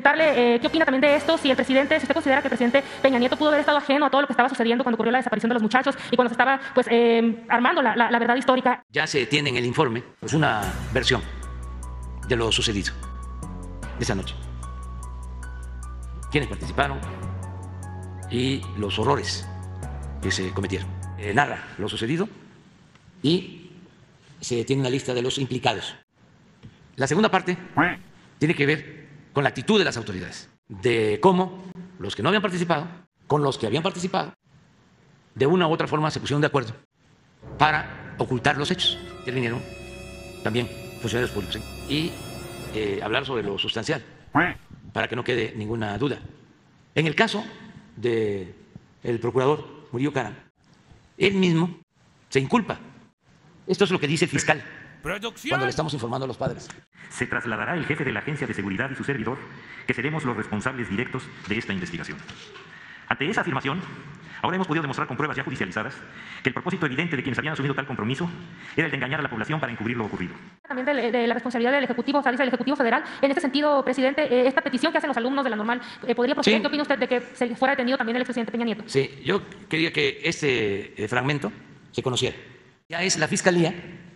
preguntarle qué opina también de esto, si usted considera que el presidente Peña Nieto pudo haber estado ajeno a todo lo que estaba sucediendo cuando ocurrió la desaparición de los muchachos y cuando se estaba pues armando la verdad histórica. Ya se tiene en el informe pues una versión de lo sucedido esa noche. Quiénes participaron y los horrores que se cometieron. Narra lo sucedido y se tiene una lista de los implicados. La segunda parte tiene que ver con la actitud de las autoridades, de cómo los que no habían participado, con los que habían participado, de una u otra forma se pusieron de acuerdo para ocultar los hechos. Intervinieron también funcionarios públicos y hablar sobre lo sustancial, para que no quede ninguna duda. En el caso del procurador Murillo Caram, él mismo se inculpa. Esto es lo que dice el fiscal cuando le estamos informando a los padres. Se trasladará el jefe de la Agencia de Seguridad y su servidor, que seremos los responsables directos de esta investigación. Ante esa afirmación, ahora hemos podido demostrar con pruebas ya judicializadas que el propósito evidente de quienes habían asumido tal compromiso era el de engañar a la población para encubrir lo ocurrido. También de la responsabilidad del Ejecutivo, del Ejecutivo Federal. En este sentido, presidente, esta petición que hacen los alumnos de la Normal, ¿podría proceder? Sí. ¿Qué opina usted de que se fuera detenido también el expresidente Peña Nieto? Sí, yo quería que este fragmento se conociera. Ya es la Fiscalía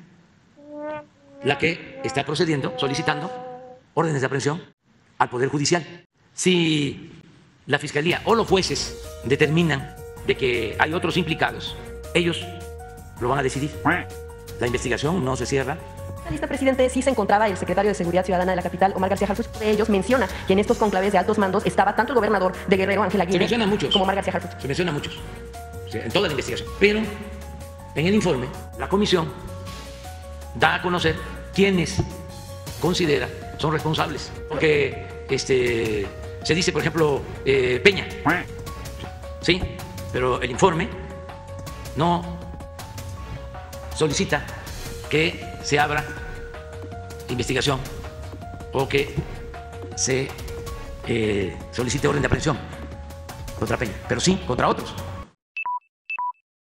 la que está procediendo, solicitando órdenes de aprehensión al Poder Judicial. Si la Fiscalía o los jueces determinan de que hay otros implicados, ellos lo van a decidir. La investigación no se cierra. En la lista, presidente, sí se encontraba el secretario de Seguridad Ciudadana de la capital, Omar García Harfuch. De ellos menciona que en estos conclaves de altos mandos estaba tanto el gobernador de Guerrero, Ángel Aguirre, se mencionan muchos, como Omar García Harfuch. Se mencionan muchos, en toda la investigación. Pero en el informe, la comisión da a conocer quiénes considera son responsables. Porque se dice, por ejemplo, Peña. Sí, pero el informe no solicita que se abra investigación o que se solicite orden de aprehensión contra Peña, pero sí contra otros.